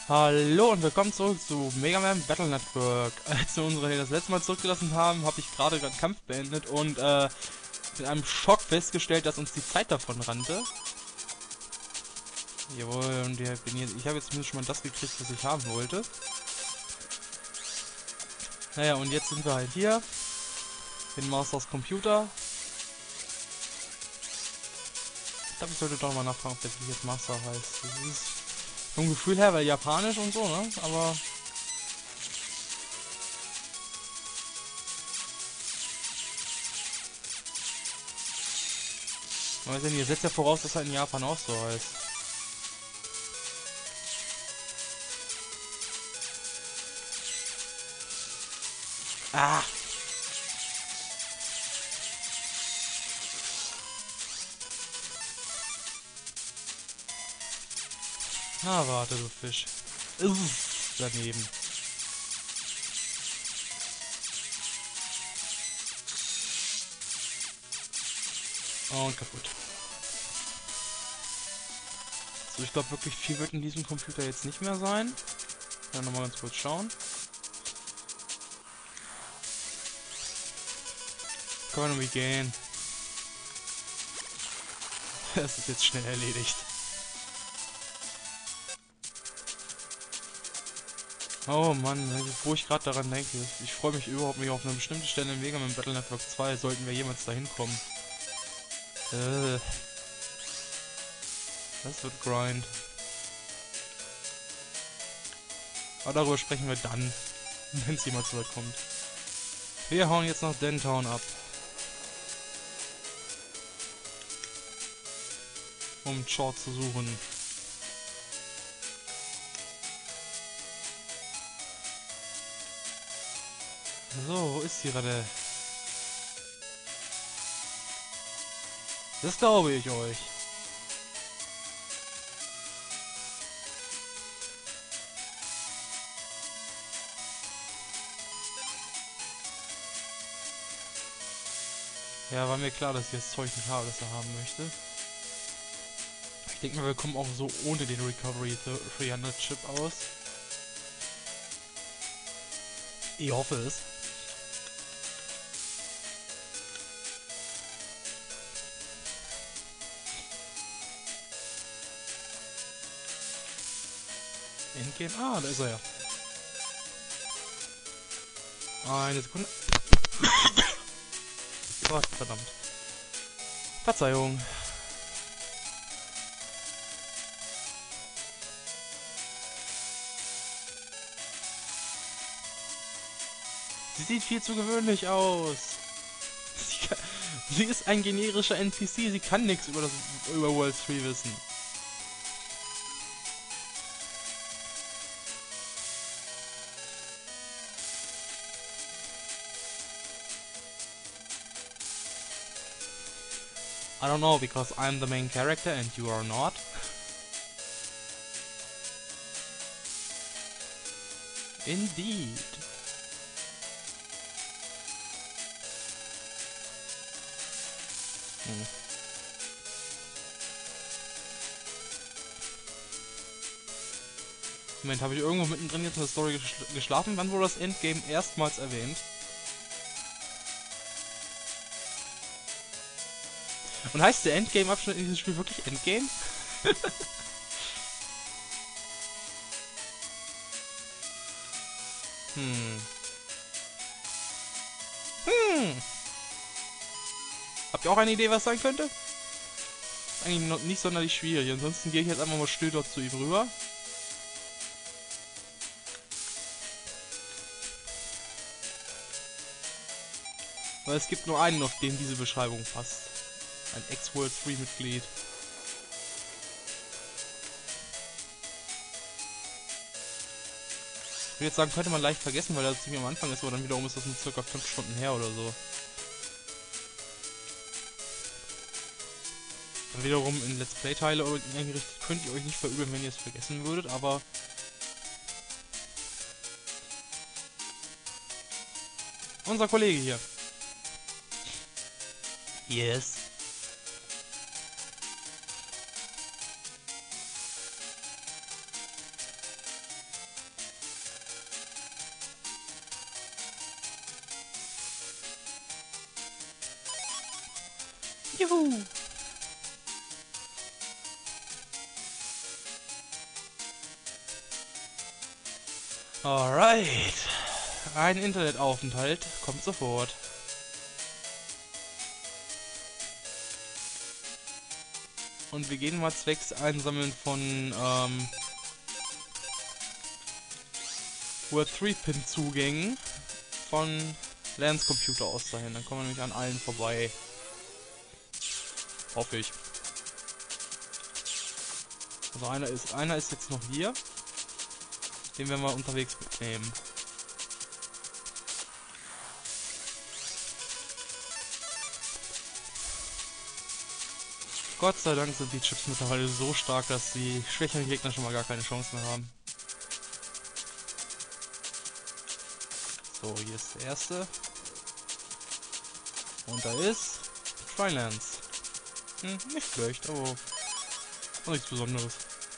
Hallo und willkommen zurück zu Mega Man Battle Network. Als wir unsere das letzte Mal zurückgelassen haben, habe ich gerade den Kampf beendet und mit einem Schock festgestellt, dass uns die Zeit davon rannte. Jawohl, und ich habe jetzt zumindest schon mal das gekriegt, was ich haben wollte. Naja, und jetzt sind wir halt hier in Masters Computer. Ich glaube, ich sollte doch mal nachfragen, ob der wirklich jetzt Master heißt. Das ist vom Gefühl her, weil japanisch und so, ne? Aber man weiß ja nicht, ihr setzt ja voraus, dass er in Japan auch so heißt. Ah! Na, warte, du Fisch. Uff, daneben. Und kaputt. So, ich glaube wirklich viel wird in diesem Computer jetzt nicht mehr sein. Dann nochmal ganz kurz schauen. Können wir nämlich gehen. Das ist jetzt schnell erledigt. Oh Mann, wo ich gerade daran denke. Ich freue mich überhaupt nicht auf eine bestimmte Stelle in Mega Man Battle Network 2, sollten wir jemals dahin kommen. Das wird Grind. Aber darüber sprechen wir dann, wenn es jemals so weit kommt. Wir hauen jetzt nach Dentown ab. Um Chord zu suchen. So, wo ist die Ratte? Das glaube ich euch. Ja, war mir klar, dass ich das Zeug nicht habe, das er haben möchte. Ich denke mal, wir kommen auch so ohne den Recovery 300 Chip aus. Ich hoffe es. Endgame. Ah, da ist er ja. Eine Sekunde. Gott, verdammt. Verzeihung. Sie sieht viel zu gewöhnlich aus. Sie ist ein generischer NPC, sie kann nichts über World 3 wissen. I don't know, because I'm the main character and you are not. Indeed. Moment, habe ich irgendwo mittendrin jetzt in der Story geschlafen? Wann wurde das Endgame erstmals erwähnt? Und heißt der Endgame-Abschnitt in diesem Spiel wirklich Endgame? Hm. Habt ihr auch eine Idee, was sein könnte? Ist eigentlich noch nicht sonderlich schwierig. Ansonsten gehe ich jetzt einfach mal still dort zu ihm rüber. Weil es gibt nur einen, auf den diese Beschreibung passt. Ein Ex-World 3-Mitglied. Ich würde jetzt sagen, könnte man leicht vergessen, weil er ziemlich am Anfang ist, aber dann wiederum ist das nur circa 5 Stunden her oder so. Dann wiederum in Let's Play-Teile eingerichtet, könnt ihr euch nicht verübeln, wenn ihr es vergessen würdet, aber... Unser Kollege hier. Yes. Juhu! Alright. Ein Internetaufenthalt kommt sofort. Und wir gehen mal zwecks Einsammeln von Word 3-Pin-Zugängen von Lance Computer aus dahin. Dann kommen wir nämlich an allen vorbei. Hoffe ich. Also einer ist jetzt noch hier. Den werden wir unterwegs mitnehmen. Gott sei Dank sind die Chips mittlerweile so stark, dass die schwächeren Gegner schon mal gar keine Chance mehr haben. So, hier ist der erste. Und da ist Trylance. Nicht schlecht, aber auch nichts Besonderes.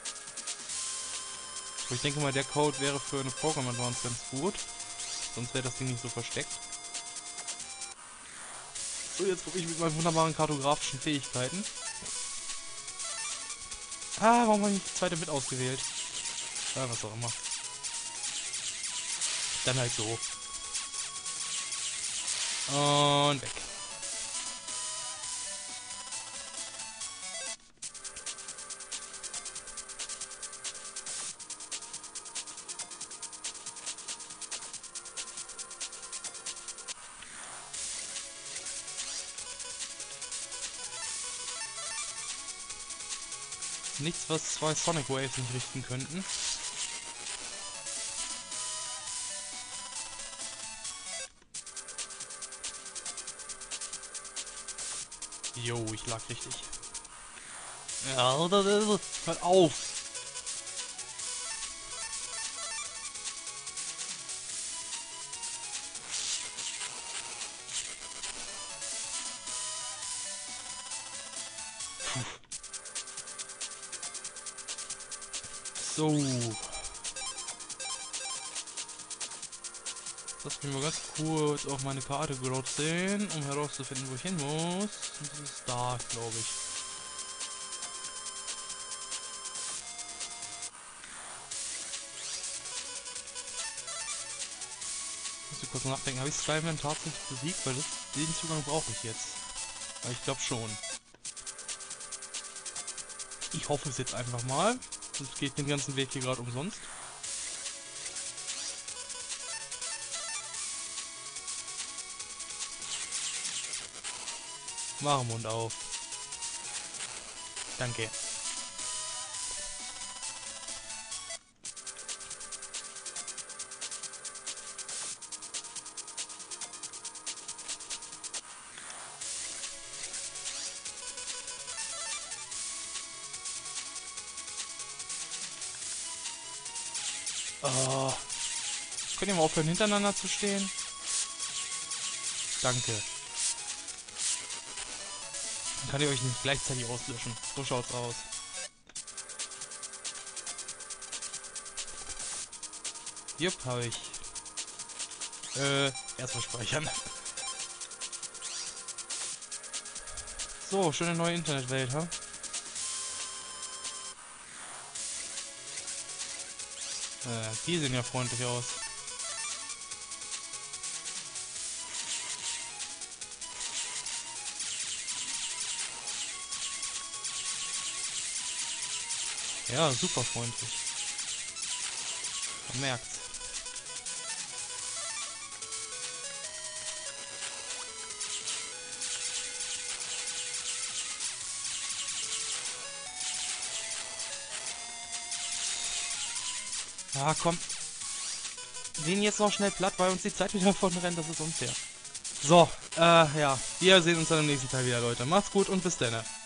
Aber ich denke mal, der Code wäre für eine Program Advance ganz gut. Sonst wäre das Ding nicht so versteckt. So, jetzt probiere ich mit meinen wunderbaren kartografischen Fähigkeiten. Ah, warum habe ich die zweite mit ausgewählt? Was auch immer. Dann halt so. Und weg. Nichts, was zwei Sonic Waves nicht richten könnten. Jo, ich lag richtig. Ja, das ist es. Hört auf! Puh. So. Lass mich mal ganz kurz auf meine Karte glotzen, um herauszufinden, wo ich hin muss. Und das ist da, glaube ich. Muss ich kurz nachdenken, habe ich Skyman tatsächlich besiegt? Weil den Zugang brauche ich jetzt. Aber ich glaube schon. Ich hoffe es jetzt einfach mal. Es geht den ganzen Weg hier gerade umsonst. Mach Mund auf. Danke. Oh. Könnt ihr mal aufhören, hintereinander zu stehen? Danke. Dann kann ich euch nicht gleichzeitig auslöschen. So schaut's aus. Jupp, habe ich. Erstmal speichern. So, schöne neue Internetwelt, ha? Die sehen ja freundlich aus. Ja, super freundlich. Man merkt's. Ah, komm. Den jetzt noch schnell platt, weil uns die Zeit wieder davon rennt, das ist unfair. So, ja. Wir sehen uns dann im nächsten Teil wieder, Leute. Macht's gut und bis dann.